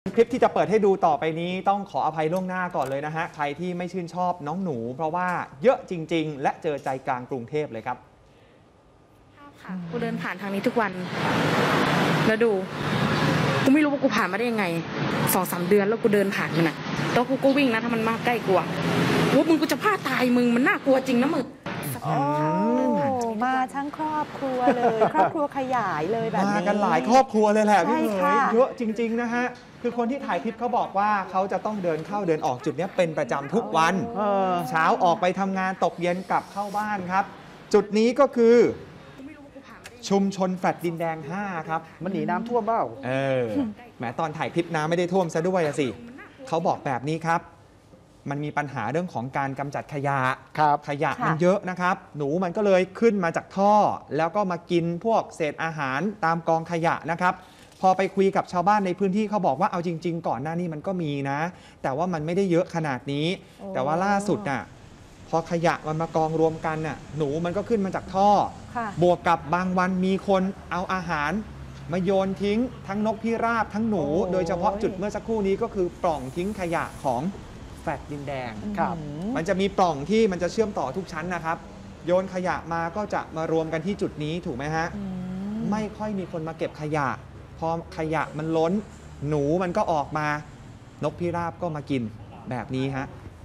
คลิปที่จะเปิดให้ดูต่อไปนี้ต้องขออภัยล่วงหน้าก่อนเลยนะฮะใครที่ไม่ชื่นชอบน้องหนูเพราะว่าเยอะจริงๆและเจอใจกลางกรุงเทพเลยครับค่ะกูเดินผ่านทางนี้ทุกวันแล้วดูกูไม่รู้ว่ากูผ่านมาได้ยังไง2-3 เดือนแล้วกูเดินผ่านมันอ่ะแล้วกูก็วิ่งนะถ้ามันมาใกล้กูว่ามึงกูจะพลาดตายมึงมันน่ากลัวจริงนะมึงมาทั้งครอบครัวเลยครอบครัวขยายเลยแบบนี้มากันหลายครอบครัวเลยแหละพี่เอ๋ยเยอะจริงๆนะฮะคือคนที่ถ่ายคลิปเขาบอกว่าเขาจะต้องเดินเข้าเดินออกจุดนี้เป็นประจำทุกวันเช้าออกไปทำงานตกเย็นกลับเข้าบ้านครับจุดนี้ก็คือชุมชนแฟลตดินแดง5ครับมันหนีน้ำท่วมเปล่าแหมตอนถ่ายคลิปน้ำไม่ได้ท่วมซะด้วยสิเขาบอกแบบนี้ครับมันมีปัญหาเรื่องของการกำจัดขยะขยะมันเยอะนะครับหนูมันก็เลยขึ้นมาจากท่อแล้วก็มากินพวกเศษอาหารตามกองขยะนะครับพอไปคุยกับชาวบ้านในพื้นที่เขาบอกว่าเอาจริงๆก่อนหน้านี้มันก็มีนะแต่ว่ามันไม่ได้เยอะขนาดนี้แต่ว่าล่าสุดน่ะพอขยะมันมากองรวมกันน่ะหนูมันก็ขึ้นมาจากท่อบวกกับบางวันมีคนเอาอาหารมาโยนทิ้งทั้งนกพิราบทั้งหนูโดยเฉพาะจุดเมื่อสักครู่นี้ก็คือปล่องทิ้งขยะของแฟลตดินแดงมันจะมีปล่องที่มันจะเชื่อมต่อทุกชั้นนะครับโยนขยะมาก็จะมารวมกันที่จุดนี้ถูกไหมฮะไม่ค่อยมีคนมาเก็บขยะพอขยะมันล้นหนูมันก็ออกมานกพิราบก็มากินแบบนี้ฮะ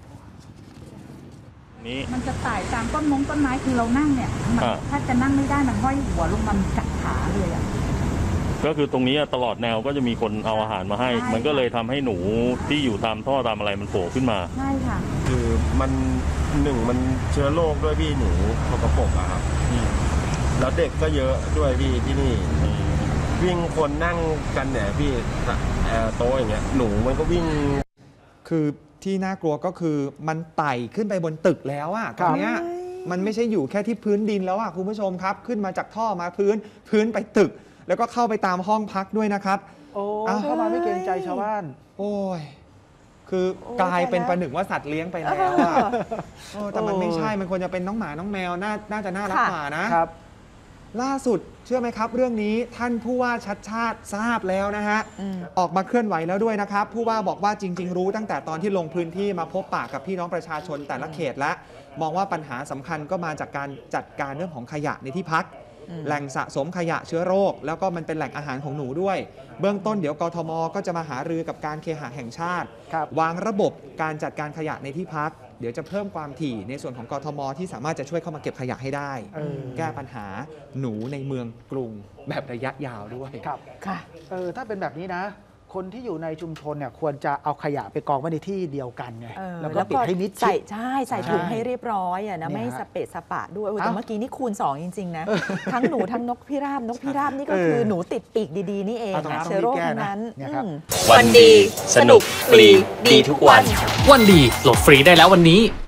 มันจะไต่ตามต้นไม้คือเรานั่งเนี่ยถ้าจะนั่งไม่ได้มันห้อยหัวลงมันกัดขาเลยอ่ะก็คือตรงนี้ตลอดแนวก็จะมีคนเอาอาหารมาให้มันก็เลยทำให้หนูที่อยู่ตามท่อตามอะไรมันโผล่ขึ้นมาใช่ค่ะคือมันมันเชื้อโรคด้วยพี่หนูสกปรกอะครับแล้วเด็กก็เยอะด้วยพี่ที่นี่วิ่งคนนั่งกันเนี่ยพี่โต๊ะอย่างเงี้ยหนูมันก็วิ่งคือที่น่ากลัวก็คือมันไต่ขึ้นไปบนตึกแล้วอะตอนนี้มันไม่ใช่อยู่แค่ที่พื้นดินแล้วอะคุณผู้ชมครับขึ้นมาจากท่อมาพื้นไปตึกแล้วก็เข้าไปตามห้องพักด้วยนะครับเข้ามาไม่เกรงใจชาวบ้านโอ้ยคือกลายเป็นประหนึ่งว่าสัตว์เลี้ยงไปแล้วอะแต่มันไม่ใช่มันควรจะเป็นน้องหมาน้องแมวน่าจะน่ารักกว่านะครับล่าสุดเชื่อไหมครับเรื่องนี้ท่านผู้ว่าชัดชาติทราบแล้วนะฮะออกมาเคลื่อนไหวแล้วด้วยนะครับผู้ว่าบอกว่าจริงๆรู้ตั้งแต่ตอนที่ลงพื้นที่มาพบปะกับพี่น้องประชาชนแต่ละเขตและมองว่าปัญหาสำคัญก็มาจากการจัดการเรื่องของขยะในที่พักแหล่งสะสมขยะเชื้อโรคแล้วก็มันเป็นแหล่งอาหารของหนูด้วยเบื้องต้นเดี๋ยวกทมก็จะมาหารือกับการเคหะแห่งชาติวางระบบการจัดการขยะในที่พักเดี๋ยวจะเพิ่มความถี่ในส่วนของกทมที่สามารถจะช่วยเข้ามาเก็บขยะให้ได้แก้ปัญหาหนูในเมืองกรุงแบบระยะยาวด้วยครับค่ะถ้าเป็นแบบนี้นะคนที่อยู่ในชุมชนเนี่ยควรจะเอาขยะไปกองไว้ในที่เดียวกันไงแล้วก็ปิดให้มิดชิดใส่ถุงให้เรียบร้อยนะไม่สเปะสปะด้วยแต่เมื่อกี้นี่คูณ2จริงๆนะทั้งหนูทั้งนกพิราบนี่ก็คือหนูติดปีกดีๆนี่เองเชื้อโรคทั้งนั้นวันดีสนุกฟรีดีทุกวันวันดีโหลดฟรีได้แล้ววันนี้